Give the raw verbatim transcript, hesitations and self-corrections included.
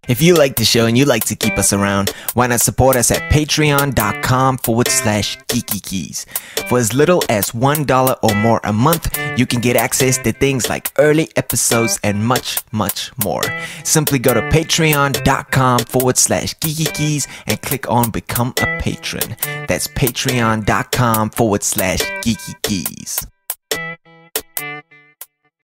If you like the show and you like to keep us around, why not support us at patreon.com forward slash Geekykeys. For as little as one dollar or more a month, you can get access to things like early episodes and much, much more. Simply go to patreon.com forward slash Geekykeys and click on Become a Patron. That's patreon.com forward slash Geekykeys.